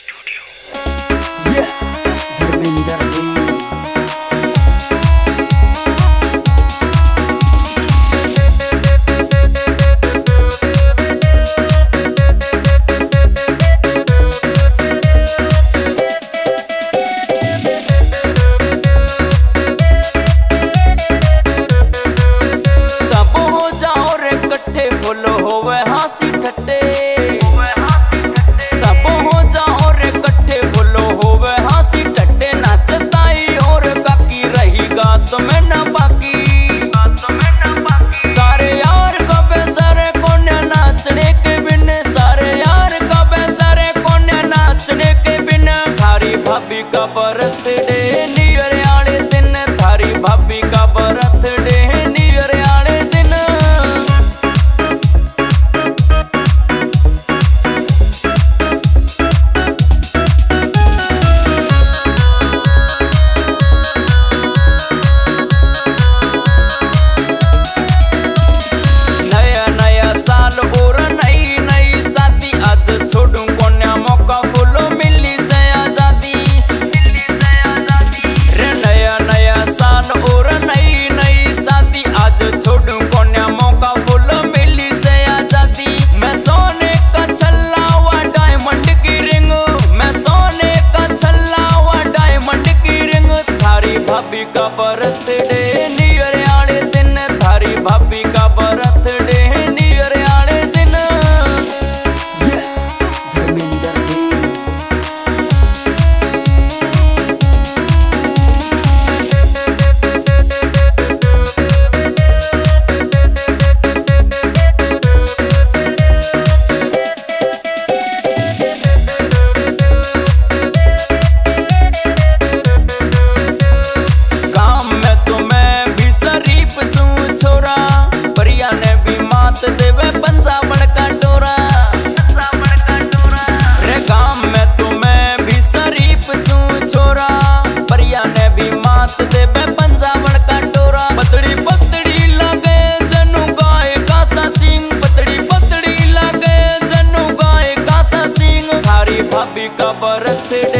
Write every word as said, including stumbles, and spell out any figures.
Studio. yeah, Dharmendra बोलो होवे हासी ठट्टे सब हो जाओ रे कट्ठे बोलो होवे हासी ठट्टे नाचताई और बाकी रही गात में न बाकी सारे यार कबे सारे कोने नाचने के बिन सारे यार कबे सारे कोने नाचने के बिन थारी भाभी का बर्थडे न्यू आले दिन थारी भाभी का बर्थडे और नई नई शादी आज छोड़ू कोन्या मौका फूलो मिली से आजादी रे नया नया साल और नई नई शादी आज छोड़ू कोन्या मौका फूलो मिली से आजादी मैं सोने का छल्ला हुआ डायमंड की रिंग मैं सोने का छल्ला हुआ डायमंड की रिंग थारी भाभी का बर्थडे न्यू आले दिन थारी भाभी का बर्थडे देवे पंजाब का टोरा रे गांव में तुम्हें भी शरीफ सू छोरा परिया ने भी मात देवे पंजाब का टोरा पतड़ी पतड़ी लगे जनु गाय कासा सिंह पतड़ी पतड़ी लगे जनु गाय कासा सिंह थारी भाभी का बर्थडे